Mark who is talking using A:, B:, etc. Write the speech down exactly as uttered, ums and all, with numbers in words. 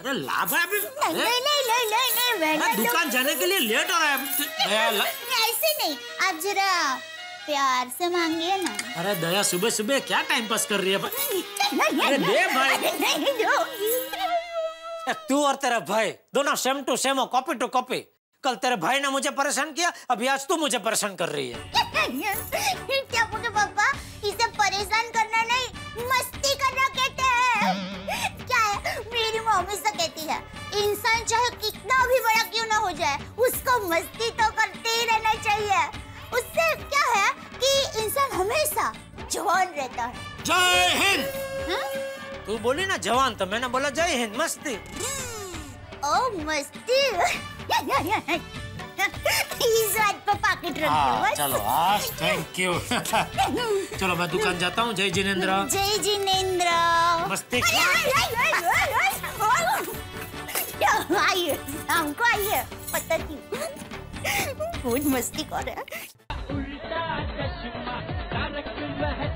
A: अरे ला भाई अभी।
B: नहीं नहीं नहीं नहीं नहीं
A: मैं दुकान जाने के लिए लेट हो रहा है। दया ला...
B: ऐसे नहीं, आप जरा प्यार से मांगिए ना।
A: अरे दया सुबह सुबह क्या टाइम पास कर रही है? अरे दे भाई। तू और तेरा भाई दोनों सेम टू सेम हो, कॉपी टू कॉपी। कल तेरे भाई ने मुझे परेशान किया, अभी आज तू मुझे परेशान कर रही है।
B: क्या बोले पापा, इसे परेशान करना नहीं, मस्ती करना कहते हैं। क्या है, मेरी मम्मी से कहती है, इंसान चाहे कितना भी बड़ा क्यों ना हो जाए, उसको मस्ती तो करते ही रहना चाहिए। उससे क्या है कि इंसान हमेशा जवान रहता है।
A: जय हिंद। तू बोली ना जवान, तो मैंने बोला जय हिंद, मस्ती।
B: ओ मस्ती। इस बात पर पॉकेट रख दो।
A: चलो आज थैंक यू। चलो मैं दुकान जाता हूँ। जय जिनेंद्र।
B: जय जिनेंद्र।
A: मस्ती।
B: आइए हमको आइए, पता क्यों बहुत मस्ती कर रहे हैं।